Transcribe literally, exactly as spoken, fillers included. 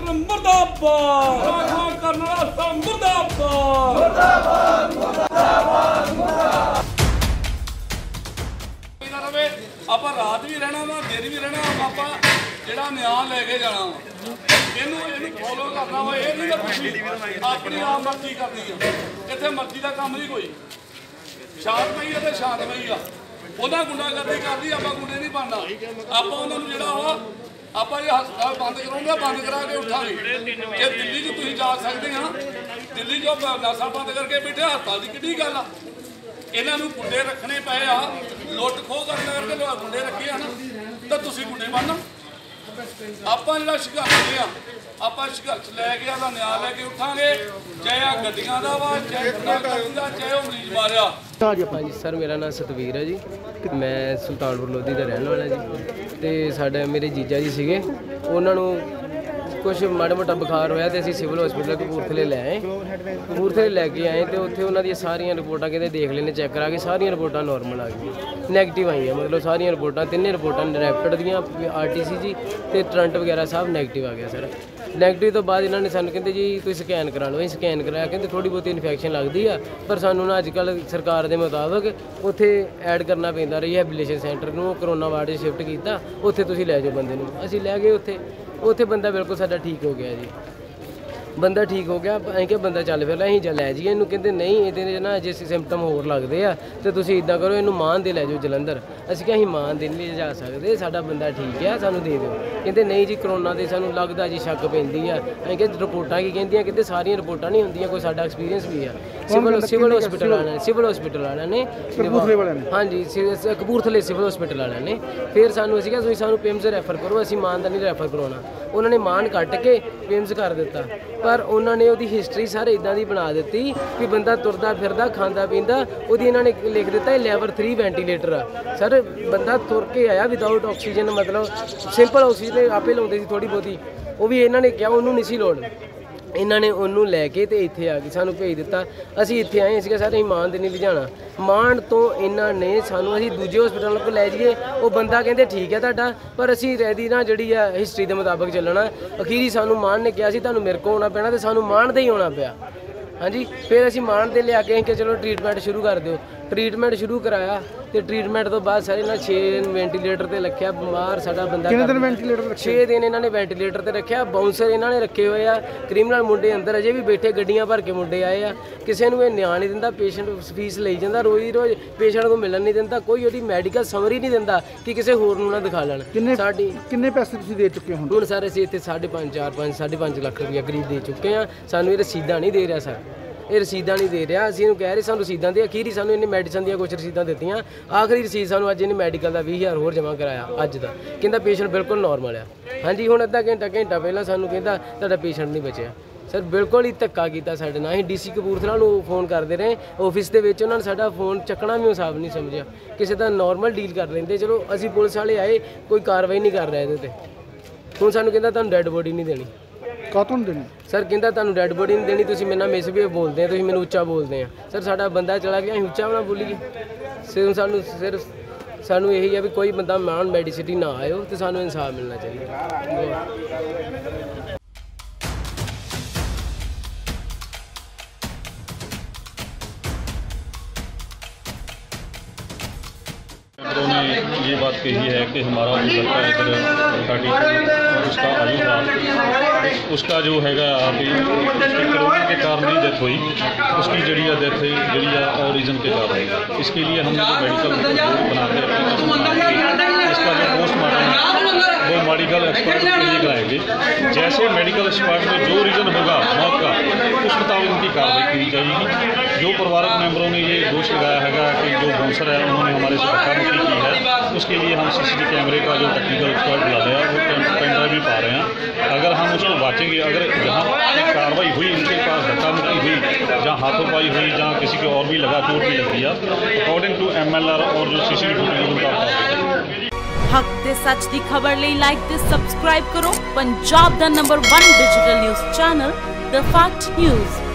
मुर्दाबाद करने वाला मुर्दाबाद मुर्दाबाद मुर्दाबाद मुर्दाबाद। आप रात भी रहना वा दिन भी रहना आप जो न्याय लैके जाना इन फॉलो करना वा ये नहीं अपनी आप मर्जी करनी है इतने मर्जी का काम नहीं कोई शांतमई है तो शांतमई आ उन्हें गुंडागर्दी कर दी आप गुंडे नहीं बनना आप उन्होंने जोड़ा आप ये हस्पताल बंद कराऊंगा बंद करा के उठा ये दिल्ली च तुम जा सकते हैं दिल्ली जो नशा बंद करके बैठे हस्पताल की कि गल आ इन्हों गुंडे रखने पे आ लुट खो करने करके गुंडे रखे हैं ना तो तुम गुंडे बनना आप जो संघर्ष लिया आप संघर्ष लैके न्याय लैके उठांगे चाहे आ गड्डियां दा वा चाहे चाहे वो मरीज मारिया। हाँ जी सर मेरा नाम सतवीर है जी मैं सुल्तानपुर लोधी का रहने वाला जी तो साढ़े मेरे जीजा जी सीगे उन्होंने कुछ माड़ा मोटा बुखार होया तो असीं सिविल हॉस्पिटल कपूरथले लै आए कपूरथले लैके आए तो उत्थे उन्हां दी सारियां रिपोर्टां कहते देख लेने चैक करा के सारियां रिपोर्टां नॉर्मल आ गई नैगेटिव आईयां मतलब सारियां रिपोर्टां तिन्ने रिपोर्टां रैपिड दियां आर टी सी जी तो ट्रंट वगैरह सब नैगेटिव आ गया सर नैगेटिव तो बाद इन्होंने सानूं कहते जी तुसीं स्कैन करा लो असीं स्कैन कराया कहते थोड़ी बहुत इन्फैक्शन लगती है पर सानूं ना अजकल सरकार के मुताबिक उत्थे ऐड करना पैंदा रिहैबिलिटेशन सेंटर नूं करोना वार्ड शिफ्ट किया उत्थे तुसीं लै जाओ बंदे नूं असीं लै गए उत्थे उत्थे बंदा बिल्कुल साडा ठीक हो गया जी बंदा ठीक हो गया अं क्या बंदा चल फिर अं लै जाइए इनू कहते नहीं ये ना जे सिम्पटम होर लगते हैं तो तुम इदा करो इनू मान दे लै जाओ जलंधर असीं क्या अं मान दे नहीं जा सकते साडा बंदा ठीक है सानू दे दो कहते नहीं जी करोना दे सानू लगता जी शक पैंदी है अं क्या रिपोर्टां की कहंदियां कहते सारियां रिपोर्टां नहीं होंदियां कोई साडा एक्सपीरियंस भी है सिविल सिविल हॉस्पिटल वाले सिविल हॉस्पिटल वाले ने हाँ जी कपूरथले सिविल हॉस्पिटल वाले ने फिर सानू असीं क्या तुसीं सानू पिम्स रैफर करो असीं मान दा नहीं रैफर करवाना उन्होंने मान कट के पिम्स कर दिता पर उन्होंने वो हिस्टरी सारे इदा की बना दी कि बंदा तुरदा फिरदा खांदा पींदा वो इन्होंने लिख दिता लेवल थ्री वेंटीलेटर आ सर बंदा तुर के आया विदाउट ऑक्सीजन मतलब सिंपल ऑक्सीजन आपे लाते थे थोड़ी बहुती वो भी इन्होंने क्या उन्होंने नहीं सी लोड़ इन्होंने उन्होंने लैके तो इत्थे आ गए सानू भेज दिता असीं इत्थे आए असीं सर असीं मान दे नहीं लिजाना मान तो इन्होंने सानू असीं दूजे हॉस्पिटल को लै जाइए वो बंदा कहते ठीक है तुहाडा पर असीं रहदी ना जिहड़ी आ हिस्टरी के मुताबिक चलना अखीरी सानू मान ने कहा सी तुहानू मेरे को आना पैना तो सानू मान दे ही आना पिया हाँ जी फिर असीं मान दे लिया के चलो ट्रीटमेंट शुरू कर दो ट्रीटमेंट शुरू कराया तो ट्रीटमेंट तो बाद सारे ना छे वेंटीलेटर पर रखा बाहर साडा बंदा वेंटीलेटर छे दिन इन्होंने वेंटीलेटर पर रखा बाउंसर इन्होंने रखे हुए आ क्रिमिनल मुंडे अंदर अजे भी बैठे गड्डियां भर के मुंडे आए आ किसी को न्याय नहीं दिंदा पेशेंट फीस लई जांदा रोज़ रोज़ पेशेंट को मिलन नहीं दिंदा कोई वो मैडिकल समरी नहीं दिंदा कि किसी होर नूं ना दिखा लैण साडी किन्ने पैसे तुसीं दे चुके हो हुण सर असीं इत्थे साढ़े पाँच चार पाँच साढ़े पाँच लाख रुपया करीब दे चुके हैं सानूं ये रसीदां नहीं दे रहा सर ये रसीदा नहीं दे रहा असीं कह रहे सानूं रसीदां दे अखीरी सानूं इन्हें मैडिसन दी कुछ रसीदां दित्तियां आखिरी रसीद सानूं अज इन्हें मैडिकल का बीस हज़ार होर जमा कराया अज दा कहंदा पेशेंट बिल्कुल नॉर्मल है हाँ जी हुण अद्धा घंटा घंटा पहलां सानूं कहंदा तुहाडा पेशेंट नहीं बचिया सर बिल्कुल ही धक्का किया साडे नाल असीं डी सी कपूरथला नूं फोन करते रहे ऑफिस दे विच उन्हां ने साडा फोन चकना भी हिसाब नहीं समझिया किसी दा नॉर्मल डील कर लेंदे चलो असीं पुलिस वाले आए कोई कार्रवाई नहीं कर रहे इहदे ते हुण सानूं कहंदा तुहानूं डैड बॉडी नहीं देनी कातों देनी सर कहता तुहानूं डैड बॉडी नहीं देनी तुसीं मेरे नाल मिसबिहेव बोलते हैं तुसीं मैनूं उच्चा बोलते हैं सर साडा बंदा चला गया असीं उच्चा ना बोलीए सिर्फ सानूं सिर्फ सानूं यही है भी कोई बंदा मान मैडिसिटी ना आयो तो सानूं इंसाफ मिलना चाहिए। उन्होंने ये बात कही है कि हमारा जो लड़का इधर थर्टी उसका आयु था उसका जो हैगा अभी उसकी कोरोना के कारण ही डेथ हुई उसकी जड़ी डेथ हुई जड़ी और रीज़न के कारण इसके लिए हमने जो मेडिकल रिपोर्ट बना के इसका जो पोस्टमार्टम वो मेडिकल एक्सपर्ट के लिए कराएंगे जैसे मेडिकल एक्सपर्ट में जो रीज़न होगा मौत का उस मुताबिक उनकी कार्रवाई की जाएगी। जो परिवारक मेंबरों ने ये दोष लगाया है कि जो बाउंसर है उन्होंने हमारे से धक्का की है उसके लिए हम सीसीटीवी कैमरे का जो टेक्निकल एक्सपर्ट बुला लिया वो पेन ड्राइव भी पा रहे हैं अगर हम उसको बाँचेंगे अगर जहाँ कार्रवाई हुई उनके पास धक्का मुक्की हुई जहाँ हाथों-पाई हुई जहाँ किसी को और भी लगा चोट भी लग दिया according to M L R और जो सी सी टी वी उनका हक ते सच दी खबर लई लाइक ते सब्सक्राइब करो पंजाब दा number one digital news channel the fact news.